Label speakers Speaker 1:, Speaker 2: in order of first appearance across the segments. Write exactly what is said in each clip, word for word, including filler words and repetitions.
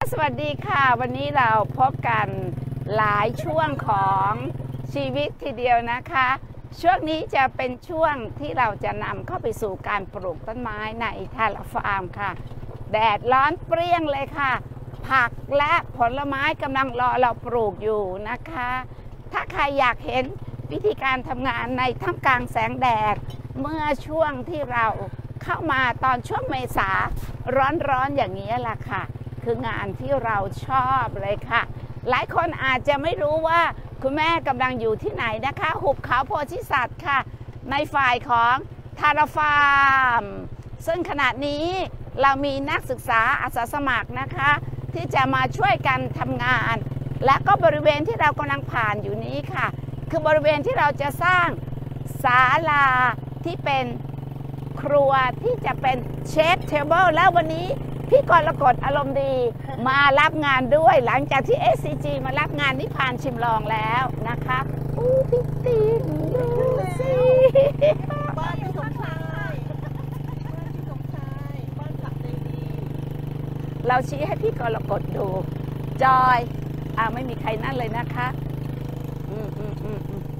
Speaker 1: สวัสดีค่ะวันนี้เราพบกันหลายช่วงของชีวิตทีเดียวนะคะช่วงนี้จะเป็นช่วงที่เราจะนำเข้าไปสู่การปลูกต้นไม้ในทาราฟาร์มค่ะแดดร้อนเปรี้ยงเลยค่ะผักและผลไม้กำลังรอเราปลูกอยู่นะคะถ้าใครอยากเห็นวิธีการทำงานในท่ามกลางแสงแดดเมื่อช่วงที่เราเข้ามาตอนช่วงเมษาร้อนๆอย่างนี้แหละค่ะคืองานที่เราชอบเลยค่ะหลายคนอาจจะไม่รู้ว่าคุณแม่กำลังอยู่ที่ไหนนะคะหุบเขาโพธิสัตว์ค่ะในฝ่ายของทาราฟาร์มซึ่งขณะนี้เรามีนักศึกษาอาสาสมัครนะคะที่จะมาช่วยกันทำงานและก็บริเวณที่เรากำลังผ่านอยู่นี้ค่ะคือบริเวณที่เราจะสร้างศาลาที่เป็นครัวที่จะเป็นเชฟเทเบิลแล้ววันนี้พี่กรกฎอารมณ์ดีมารับงานด้วยหลังจากที่ เอส ซี จี มารับงานนิพพานชิมลองแล้วนะคะอู้พี่ตีนดูสิ
Speaker 2: บ้านพี่สมชายบ้านพี่สมชายบ้านผักเดลี
Speaker 1: เราชี้ให้พี่กรกฎดูจอยอ่าไม่มีใครนั่นเลยนะคะอืมอืมอืมอืม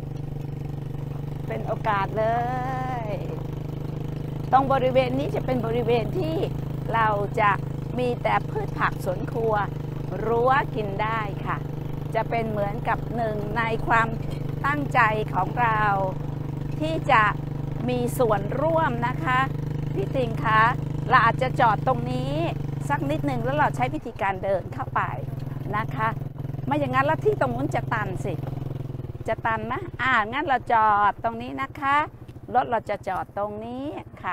Speaker 1: เป็นโอกาสเลยตรงบริเวณนี้จะเป็นบริเวณที่เราจะมีแต่พืชผักสวนครัวรั้วกินได้ค่ะจะเป็นเหมือนกับหนึ่งในความตั้งใจของเราที่จะมีส่วนร่วมนะคะพี่ติงคะเราอาจจะจอดตรงนี้สักนิดหนึ่งแล้วเราใช้วิธีการเดินเข้าไปนะคะไม่อย่างนั้นแล้วที่ตรงนู้นจะตันสิจะตันไหมอ่างั้นเราจอดตรงนี้นะคะรถเราจะจอดตรงนี้ค่ะ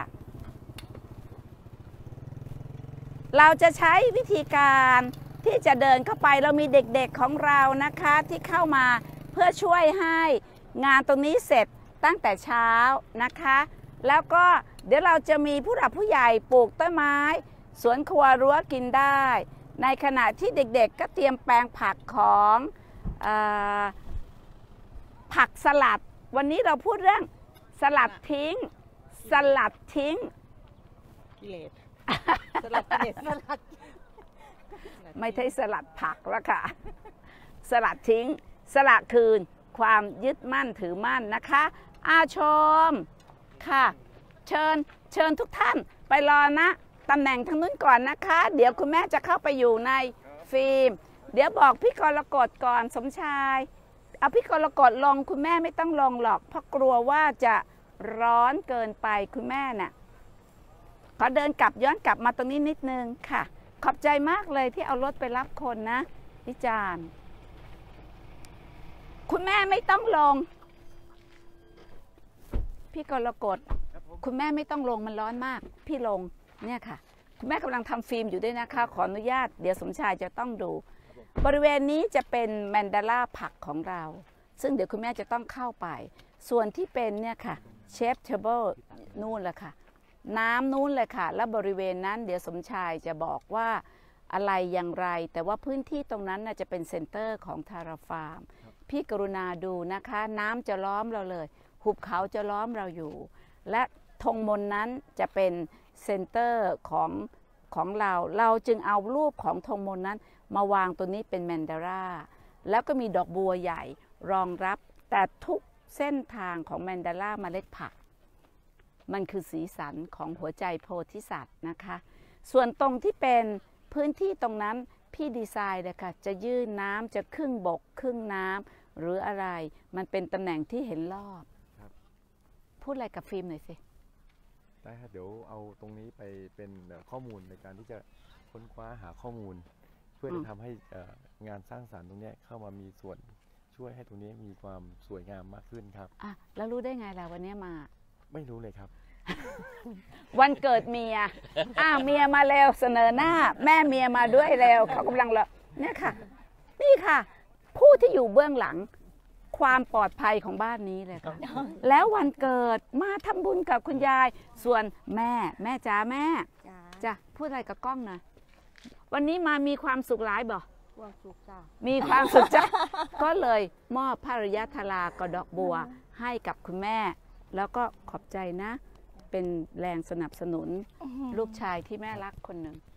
Speaker 1: เราจะใช้วิธีการที่จะเดินเข้าไปเรามีเด็กๆของเรานะคะที่เข้ามาเพื่อช่วยให้งานตรงนี้เสร็จตั้งแต่เช้านะคะแล้วก็เดี๋ยวเราจะมีผู้หลักผู้ใหญ่ปลูกต้นไม้สวนครัวรั้วกินได้ในขณะที่เด็กๆก็เตรียมแปลงผักของเอ่อผักสลัดวันนี้เราพูดเรื่องสลัดทิ้งสลัดทิ้ง
Speaker 2: กิเลสสลัดกิเลสสลัด
Speaker 1: ไม่ใช่สลัดผักแล้วค่ะสลัดทิ้งสละคืนความยึดมั่นถือมั่นนะคะอาชมค่ะเชิญเชิญทุกท่านไปรอนะตำแหน่งทางนู้นก่อนนะคะเดี๋ยวคุณแม่จะเข้าไปอยู่ในฟิล์มเดี๋ยวบอกพี่กรกฎก่อนสมชายเอาพี่กรกฎลงคุณแม่ไม่ต้องลงหรอกเพราะกลัวว่าจะร้อนเกินไปคุณแม่น่ะขอเดินกลับย้อนกลับมาตรงนี้นิดนึงค่ะขอบใจมากเลยที่เอารถไปรับคนนะวิจารณ์คุณแม่ไม่ต้องลงพี่กรกฎคุณแม่ไม่ต้องลงมันร้อนมากพี่ลงเนี่ยค่ะคุณแม่กำลังทำฟิล์มอยู่ด้วยนะคะขออนุญาตเดี๋ยวสมชายจะต้องดูบริเวณนี้จะเป็นแมนดาล่าผักของเราซึ่งเดี๋ยวคุณแม่จะต้องเข้าไปส่วนที่เป็นเนี่ยค่ะเชฟเทเบิลนู่นแหละค่ะน้ำนู้นเลยค่ะและบริเวณนั้นเดี๋ยวสมชายจะบอกว่าอะไรอย่างไรแต่ว่าพื้นที่ตรงนั้นน่ะจะเป็นเซ็นเตอร์ของทาราฟาร์มพี่กรุณาดูนะคะน้ำจะล้อมเราเลยหุบเขาจะล้อมเราอยู่และธงมนนั้นจะเป็นเซ็นเตอร์ของของเราเราจึงเอารูปของธงมนนั้นมาวางตัวนี้เป็นแมนดาร่าแล้วก็มีดอกบัวใหญ่รองรับแต่ทุกเส้นทางของแมนดาร่าเมล็ดผักมันคือสีสันของหัวใจโพธิสัตว์นะคะส่วนตรงที่เป็นพื้นที่ตรงนั้นพี่ดีไซน์เลยค่ะจะยื่นน้ำจะครึ่งบกครึ่งน้ำหรืออะไรมันเป็นตำแหน่งที่เห็นรอบพูดอะไรกับฟิล์มหน่อยสิ
Speaker 3: ได้ครับเดี๋ยวเอาตรงนี้ไปเป็นข้อมูลในการที่จะค้นคว้าหาข้อมูลเพื่อจะทำให้งานสร้างสรรค์ตรงนี้เข้ามามีส่วนช่วยให้ตรงนี้มีความสวยงามมากขึ้นครับ
Speaker 1: อ่ะแล้วรู้ได้ไงล่ะวันนี้มา
Speaker 3: ไม่รู้เลยครับ
Speaker 1: วันเกิดเมียอ้าวเมียมาเร็วเสนอหน้าแม่เมียมาด้วยเร็วเขากำลังรอเนี่ยค่ะนี่ค่ะผู้ที่อยู่เบื้องหลังความปลอดภัยของบ้านนี้เลยค่ะแล้ววันเกิดมาทำบุญกับคุณยายส่วนแม่แม่จ๋าแม่จ้ะพูดอะไรกับกล้องนะวันนี้มามีความสุขหลายบ่
Speaker 2: ความสุขจ้ะ
Speaker 1: มีความสุขจ้ะก็เลยมอบพระริยทรากับดอกบัวให้กับคุณแม่แล้วก็ขอบใจนะเป็นแรงสนับสนุนลูกชายที่แม่รักคนหนึ่ง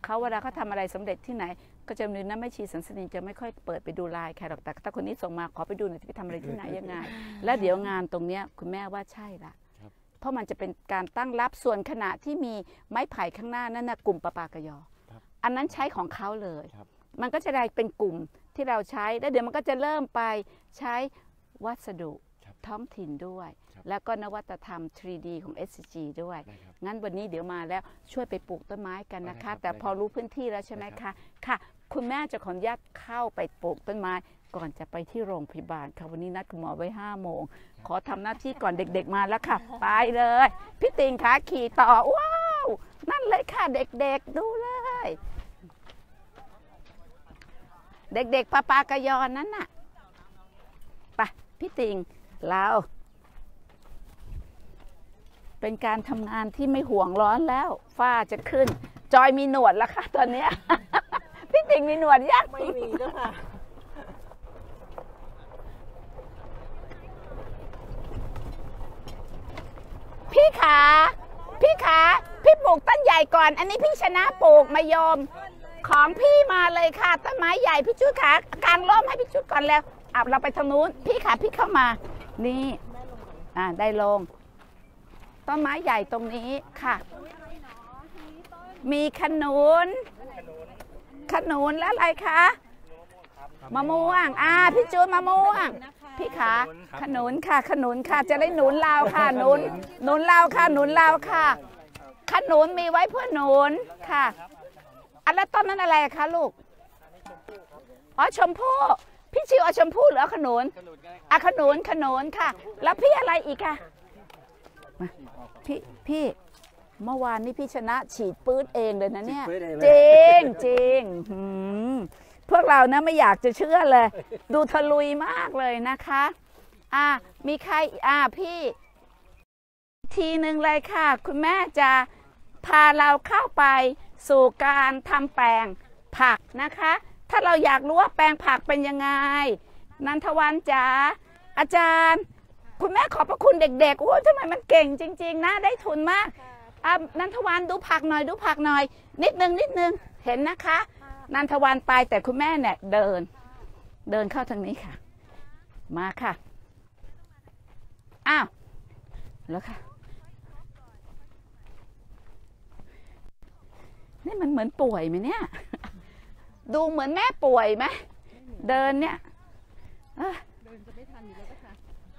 Speaker 1: เขาเวลาเขาทำอะไรสำเร็จที่ไหนก็จะมีนะแม่ชีสันสนีจะไม่ค่อยเปิดไปดูไลน์ใครหรอกแต่ถ้าคนนี้ส่งมาขอไปดูหน่อยไปทำอะไรที่ไหนยังไงแล้วเดี๋ยวงานตรงเนี้ยคุณแม่ว่าใช่ละเพราะมันจะเป็นการตั้งรับส่วนขณะที่มีไม้ไผ่ข้างหน้านั่นนะกลุ่มปะปากยออันนั้นใช้ของเขาเลยมันก็จะได้เป็นกลุ่มที่เราใช้แล้วเดี๋ยวมันก็จะเริ่มไปใช้วัสดุท้องถิ่นด้วยแล้วก็นวัตธรรม ทรี ดี ของ เอส ซี จี ด้วยงั้นวันนี้เดี๋ยวมาแล้วช่วยไปปลูกต้นไม้กันนะคะแต่พอรู้พื้นที่แล้วใช่ไหมคะค่ะคุณแม่จะขออนุญาตเข้าไปปลูกต้นไม้ก่อนจะไปที่โรงพยาบาลค่ะวันนี้นัดคุณหมอไว้ห้าโมงขอทำหน้าที่ก่อนเด็กๆมาแล้วค่ะไปเลยพี่ติงขาขี่ต่อว้าวนั่นเลยค่ะเด็กๆดูเลยเด็กๆปะปากยอนนั้นน่ะไปพี่ติงเราเป็นการทำงานที่ไม่ห่วงร้อนแล้วฝ้าจะขึ้นจอยมีหนวดแล้วค่ะตอนนี้ พี่ติงมีหนวดยัง
Speaker 2: ไม่มีแล้วค่ะ
Speaker 1: พี่ขาพี่ขาพี่ปลูกต้นใหญ่ก่อนอันนี้พี่ชนะปลูกมายมของพี่มาเลยค่ะต้นไม้ใหญ่พี่จุดขากางร่มให้พี่จุดก่อนแล้วอ่ะเราไปทางนู้นพี่ขาพี่เข้ามานี่อ่าได้ลงต้นไม้ใหญ่ตรงนี้ค่ะมีขนุนขนุนแล้วอะไรคะมะม่วงอ่าพี่จูนมะม่วงพี่ขาขนุนค่ะขนุนค่ะจะได้หนุนเราค่ะหนุนหนุนเราค่ะหนุนเราค่ะขนุนมีไว้เพื่อหนุนค่ะอันแล้วต้นนั้นอะไรคะลูกอ๋อชมพู่พี่ชิวเอาชมพู่หรือเอาขนุนอ่ะขนุนขนุนค่ะแล้วพี่อะไรอีกค่ะพี่พี่เมื่อวานนี้พี่ชนะฉีดปื๊ดเองเลยนะเนี่ยจริงจริงพวกเรานะไม่อยากจะเชื่อเลยดูทะลุยมากเลยนะคะอ่ามีใครอ่าพี่ทีหนึ่งเลยค่ะคุณแม่จะพาเราเข้าไปสู่การทำแปลงผักนะคะถ้าเราอยากรู้ว่าแปลงผักเป็นยังไงนันทวันจ๋าอาจารย์คุณแม่ขอบพระคุณเด็กๆโอ้ยทำไมมันเก่งจริงๆนะได้ทุนมากอ่ะนันทวันดูผักหน่อยดูผักหน่อยนิดนึงนิดนึงเห็นนะคะนันทวันไปแต่คุณแม่เนี่ยเดินเดินเข้าทางนี้ค่ะมาค่ะอ้าวแล้วค่ะนี่มันเหมือนป่วยไหมเนี่ยดูเหมือนแม่ป่วยไหมเดินเนี่ยเดินจะไม่ทันอยู่แล้วค่ะ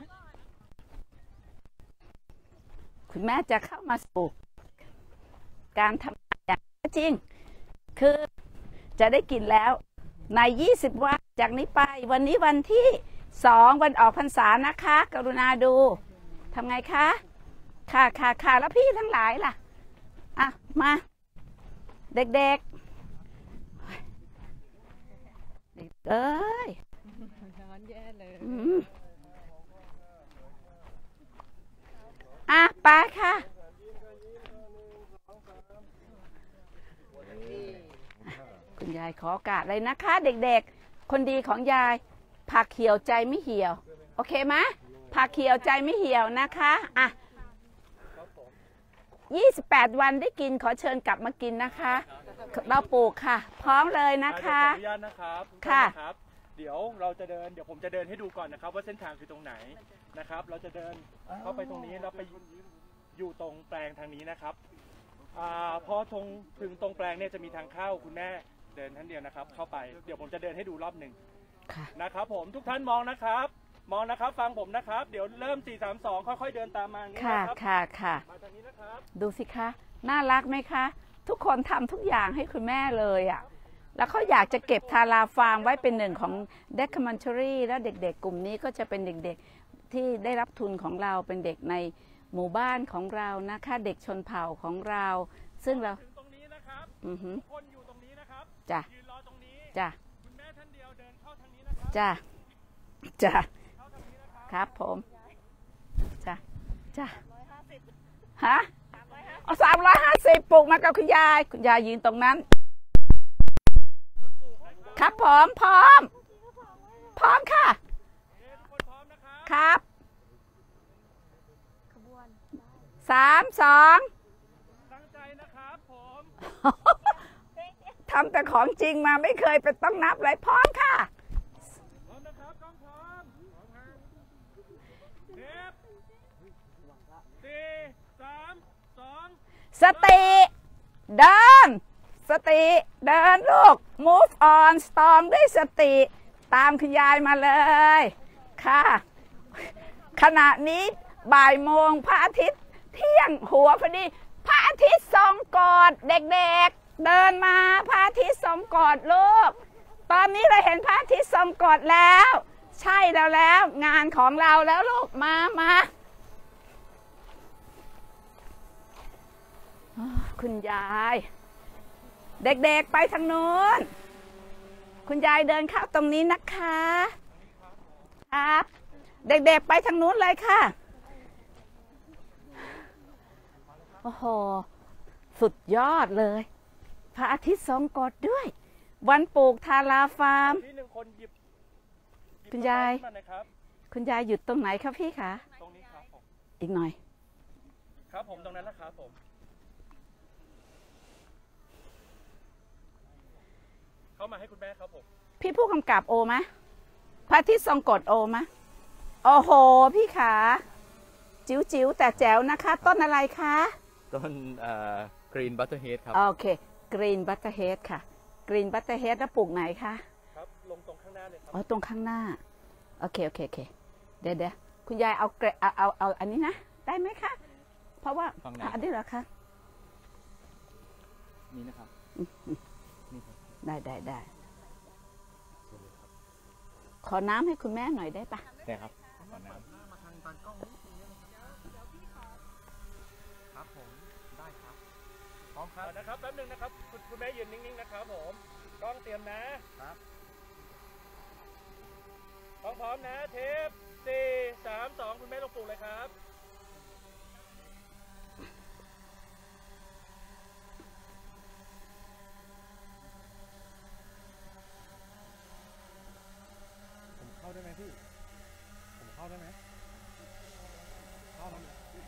Speaker 1: คุณแม่จะเข้ามาสู่การทำงานอย่างจริงคือจะได้กินแล้วในยี่สิบวันจากนี้ไปวันนี้วันที่สองวันออกพรรษานะคะกรุณาดูทำไงคะค่ะค่ะค่ะแล้วพี่ทั้งหลายล่ะอ่ะมาเด็กๆเอ้ยร้อนแย่เลยอ่ะไปค่ะคุณยายขอโอกาสเลยนะคะเด็กๆคนดีของยายผักเหี่ยวใจไม่เหี่ยวโอเคไหมผักเหี่ยวใจไม่เหี่ยวนะคะอ่ะยี่สิบแปดวันได้กินขอเชิญกลับมากินนะคะเราปลูกค่ะพร้อมเลยนะคะ
Speaker 4: ขออนุญาตนะครับ
Speaker 1: ค่ะ
Speaker 4: เดี๋ยวเราจะเดินเดี๋ยวผมจะเดินให้ดูก่อนนะครับว่าเส้นทางคือตรงไหนนะครับเราจะเดินเข้าไปตรงนี้แล้วไปอยู่ตรงแปลงทางนี้นะครับอ่าพอตรงถึงตรงแปลงเนี่ยจะมีทางเข้าคุณแม่เดินท่านเดียวนะครับเข้าไปเดี๋ยวผมจะเดินให้ดูรอบหนึ่งนะครับผมทุกท่านมองนะครับมองนะครับฟังผมนะครับเดี๋ยวเริ่มสี่ สาม สองค่อยๆเดินตามมาอย่างนี้นะครับ
Speaker 1: ค่ะค่ะมาทางนี้นะครับดูสิคะน่ารักไหมคะทุกคนทำทุกอย่างให้คุณแม่เลยอ่ะแล้วเขาอยากจะเก็บทาราฟาร์มไว้เป็นหนึ่งของ documentary แล้วเด็กๆกลุ่มนี้ก็จะเป็นเด็กๆที่ได้รับทุนของเราเป็นเด็กในหมู่บ้านของเรานะคะเด็กชนเผ่าของเราซึ่งเรา
Speaker 4: ตรงนี้นะครับ
Speaker 1: อือฮึ
Speaker 4: ทุกคนอยู่ตรงนี้นะครับ
Speaker 1: จ้ะ
Speaker 4: ยืนรอตรงนี้
Speaker 1: จ้ะ
Speaker 4: คุณแม่ท่านเดียวเดินเข้าทางนี้นะครับ
Speaker 1: จ้ะ จ้ะ
Speaker 4: เข้าทางนี้นะครับ
Speaker 1: ครับผมจ้ะจ้ะฮะเอาสามร้อยห้าสิบปลูกมากับคุณยายคุณยายยืนตรงนั้นครับพร้อมพร้อมพร้อมค่ะครับสามสอง
Speaker 4: ตั้งใจนะครับผม
Speaker 1: ำแต่ของจริงมาไม่เคยไปต้องนับเลยพร้อมค่ะ
Speaker 4: พร้อมนะครับกล้องพร้อมพร้อมครับเทปสี่สามสอง
Speaker 1: สติเดินสติเดินลูก move on storm ด้วยสติตามคุณยายมาเลยค่ะขณะนี้บ่ายโมงพระอาทิตย์เที่ยงหัวพอดีพระอาทิตย์ส่องกอดเด็กๆเดินมาพระอาทิตย์ส่องกอดลูกตอนนี้เราเห็นพระอาทิตย์ส่องกอดแล้วใช่แล้วแล้วงานของเราแล้วลูกมามาคุณยายเด็กๆไปทางนู้นคุณยายเดินเข้าตรงนี้นะคะครับเด็กๆไปทางนู้นเลยค่ะโอ้โหสุดยอดเลยพระอาทิตย์ส่องกอดด้วยวันปลูกทาราฟาร์ม
Speaker 4: ที่หนึ่งคนหยิบหบ
Speaker 1: คุณยาย
Speaker 4: ขึ้นมาหน่อครับ
Speaker 1: คุณยายหยุดตรงไหนครับพี่คะ
Speaker 4: ตรงนี้ครับผม
Speaker 1: อีกหน่อย
Speaker 4: ครับผมตรงนั้นแหละครับผมเข้ามาให้คุณแม่ครับผม
Speaker 1: พี่ผู้กำกับโอมะพระอาทิตย์ทรงกฎโอมะโอ้โหพี่ขาจิ๋วจิ๋วแต่แจ๋วนะคะ ต้นอะไรคะ
Speaker 5: ต้นกรีนบัตเตอร์เฮดครับ
Speaker 1: โอเคกรีนบัตเตอร์เฮดค่ะกรีนบัตเตอร์เฮดแล้วปลูกไหนคะ
Speaker 4: ครับลงตรงข้างหน้าเลยครับ
Speaker 1: อ๋อตรงข้างหน้าโอเคโอเคโอเคเดี๋ยวเดี๋ยวคุณยายเอาเกรเอาเอาเอาอันนี้นะได้ไหมคะเพราะว่า
Speaker 5: ฝั่งไหน
Speaker 1: อันนี้เหรอคะ
Speaker 5: นี่นะครับ นี่ครับ
Speaker 1: ได้ได้ได้ขอน้ำให้คุณแม่หน่อยได้ปะ
Speaker 5: ได้ครับขอน้
Speaker 4: ครับผมได้ครับพร้อมครับนะครับแป๊บนึงนะครับคุณคุณแม่ยืนนิ่งๆนะครับผมกล้องเตรียมนะครับพร้อมพร้อมนะเทปสี่สามสองคุณแม่ลงปลูกเลยครับผมเข้าได้ไหมพี่ผมเข้าได้ไหมเข้าได้ไหม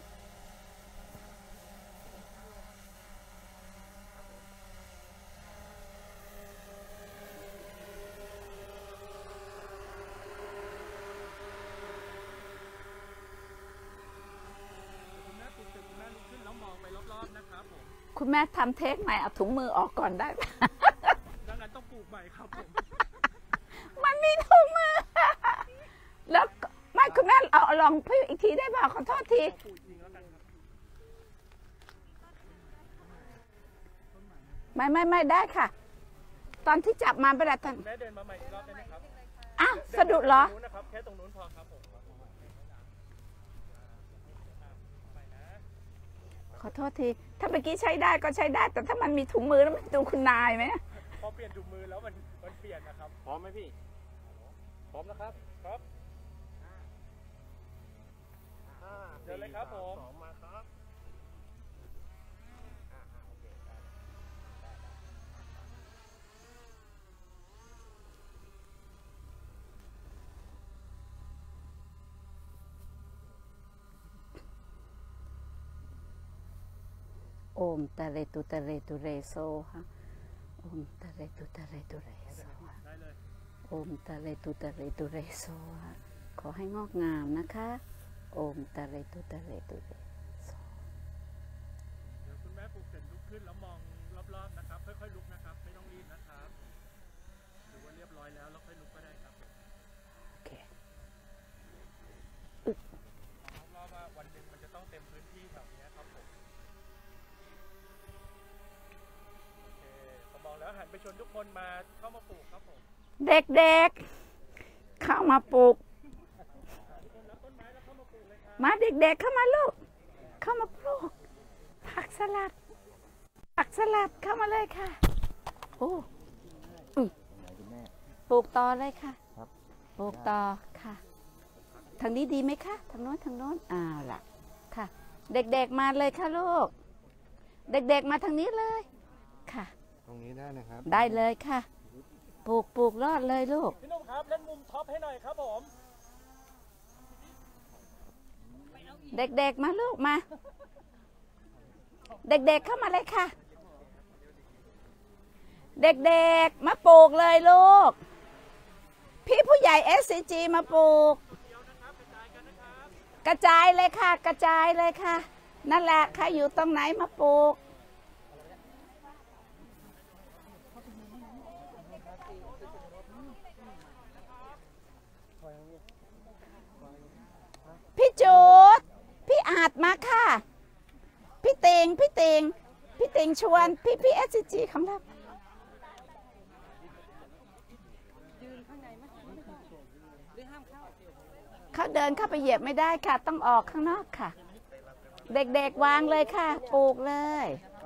Speaker 4: คุณแม่ปลุกตื่นคุณแม่ลุกขึ้นแล้วมองไปรอบๆนะครับผม
Speaker 1: คุณแม่ทำเทคใหม่เอาถุงมือออกก่อนได้ปะ
Speaker 4: ดังนั้นต้องปลูกใหม่ครับผม
Speaker 1: มันมีถุงมือ แล้วก็ไม่คุณแม่เอาลองพี่อีกทีได้ป่ะขอโทษที
Speaker 4: ปลูกจริงแล้วกันครับ
Speaker 1: ไม่ไม่ไม่ได้ค่ะ ตอนที่จับมาไปแล้วตอน
Speaker 4: คุณแม่เดินมาใหม่อีกรอบได้ไหมครับ
Speaker 1: อ้าวสะดุดเหรอ
Speaker 4: ตรงนู้นนะครับแค่ตรงนู้นพอครับผมไปนะ
Speaker 1: ขอโทษที ถ้าเมื่อกี้ใช้ได้ก็ใช้ได้ แต่ถ้ามันมีถุงมือแล้วมันดูคุณนายไหม
Speaker 4: พอเปลี่ยนถุงมือแล้วมันมันเปลี่ยนนะครับพร้อมไหมพี่พร้อมนะครับครับเดินเลยครับผมมาครับ
Speaker 1: โอมตะเรตุตะเรตุเรโซฮะโอมตะเรตุตะเรตุเรโซฮะ
Speaker 4: ได้เลย
Speaker 1: โอมตะเรตุตะเรตุเรโซฮะขอให้งอกงามนะคะโอมตะเรตุตะเรตุเรโซ
Speaker 4: เดี๋ยวคุณแม่ปลุกเสร็จลุกขึ้นแล้วมองรอบๆนะครับค่อยๆลุกนะครับไม่ต้องรีบนะครับหรือว่าเรียบร้อยแล้วแล้วค่อยลุกก็ได้ครับ
Speaker 1: โอเค
Speaker 4: รอบๆว่าวันหนึ่งมันจะต้องเต็มพื้นที่แบบนี้ครับผมโอเคพอมองแล้วหันไปชวนทุกคนมาเข้ามาปลูกครับผม
Speaker 1: เด็กๆ เข้ามาปลูก
Speaker 4: รับต้นไม้แล้วเข้ามาปลูกเลยครับ
Speaker 1: มาเด็กๆ เข้ามาลูก เข้ามาปลูก ผักสลัด ผักสลัดเข้ามาเลยค่ะ โอ้อืมปลูกต่อเลยค่ะ
Speaker 5: ครับ
Speaker 1: ปลูกต่อค่ะ ทางนี้ดีไหมคะ ทางโน้นทางโน้นอ้าวล่ะ ค่ะ เด็กๆ มาเลยค่ะลูก เด็กๆ มาทางนี้เลย ค่ะ
Speaker 3: ตรงนี้ได้นะครับ
Speaker 1: ได้เลยค่ะ ปลูกปลูกรอดเลยลูก
Speaker 4: พี่นุ่มครับเล่นมุมท็อปให้หน่อยครับผม
Speaker 1: เด็กๆ มาลูกมา เด็กๆ เข้ามาเลยค่ะเด็กๆมาปลูกเลยลูกพี่ผู้ใหญ่ เอส ซี จี มาปลูกกระจายเลยค่ะกระจายเลยค่ะนั่นแหละใครอยู่ตรงไหนมาปลูกพี่จูดพี่อาจมาค่ะพี่ติงพี่ติงพี่ติงชวนพี่พี่ เอส ซี จี ของเราเขาเดินเข้าไปเหยียบไม่ได้ค่ะต้องออกข้างนอกค่ะเด็กๆวางเลยค่ะปลูกเลย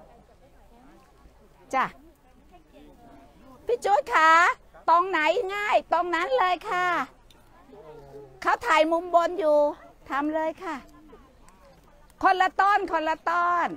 Speaker 1: จ้ะพี่จูดค่ะตรงไหนง่ายตรงนั้นเลยค่ะเขาถ่ายมุมบนอยู่ทำเลยค่ะคนละต้นคนละต้น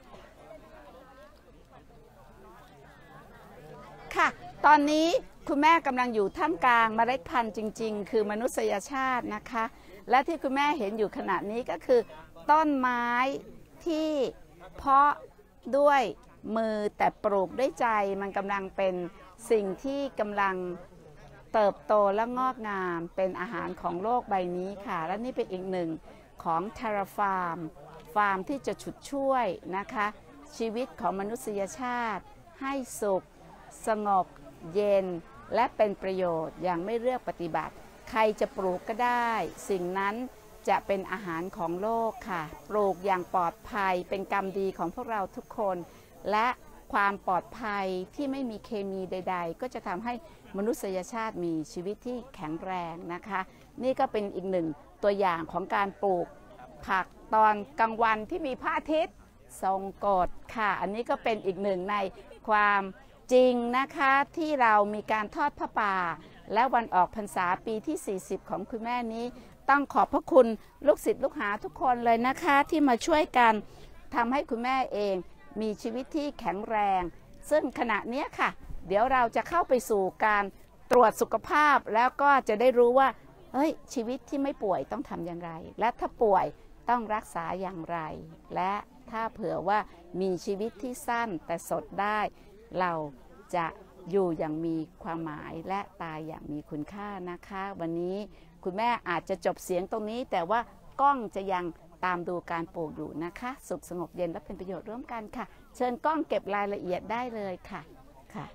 Speaker 1: ค่ะตอนนี้คุณแม่กำลังอยู่ท่ามกลางเมล็ดพันธุ์จริงๆคือมนุษยชาตินะคะและที่คุณแม่เห็นอยู่ขณะนี้ก็คือต้นไม้ที่เพาะด้วยมือแต่ปลูกด้วยใจมันกำลังเป็นสิ่งที่กำลังเติบโตและงอกงามเป็นอาหารของโลกใบนี้ค่ะและนี่เป็นอีกหนึ่งของ Terra Farm ฟาร์มที่จะฉุดช่วยนะคะชีวิตของมนุษยชาติให้สุขสงบเย็นและเป็นประโยชน์อย่างไม่เลือกปฏิบัติใครจะปลูกก็ได้สิ่งนั้นจะเป็นอาหารของโลกค่ะปลูกอย่างปลอดภัยเป็นกรรมดีของพวกเราทุกคนและความปลอดภัยที่ไม่มีเคมีใดๆก็จะทำให้มนุษยชาติมีชีวิตที่แข็งแรงนะคะนี่ก็เป็นอีกหนึ่งตัวอย่างของการปลูกผักตอนกลางวันที่มีพระอาทิตย์ทรงกฎค่ะอันนี้ก็เป็นอีกหนึ่งในความจริงนะคะที่เรามีการทอดผ้าป่าและวันออกพรรษาปีที่สี่สิบของคุณแม่นี้ต้องขอบพระคุณลูกศิษย์ลูกหาทุกคนเลยนะคะที่มาช่วยกันทำให้คุณแม่เองมีชีวิตที่แข็งแรงซึ่งขณะนี้ค่ะเดี๋ยวเราจะเข้าไปสู่การตรวจสุขภาพแล้วก็จะได้รู้ว่าเฮ้ยชีวิตที่ไม่ป่วยต้องทำอย่างไรและถ้าป่วยต้องรักษาอย่างไรและถ้าเผื่อว่ามีชีวิตที่สั้นแต่สดได้เราจะอยู่อย่างมีความหมายและตายอย่างมีคุณค่านะคะวันนี้คุณแม่อาจจะจบเสียงตรงนี้แต่ว่ากล้องจะยังตามดูการปลูกอยู่นะคะสุขสงบเย็นและเป็นประโยชน์ร่วมกันค่ะเชิญกล้องเก็บรายละเอียดได้เลยค่ะค่ะ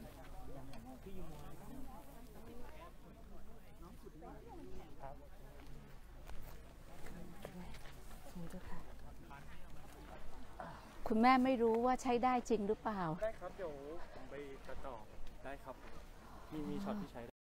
Speaker 1: คุณแม่ไม่รู้ว่าใช้ได้จริงหรือเปล่า
Speaker 4: ได้ครับเดี๋ยวผมไปตัดต่อได้ครับมีมีช็อตที่ใช้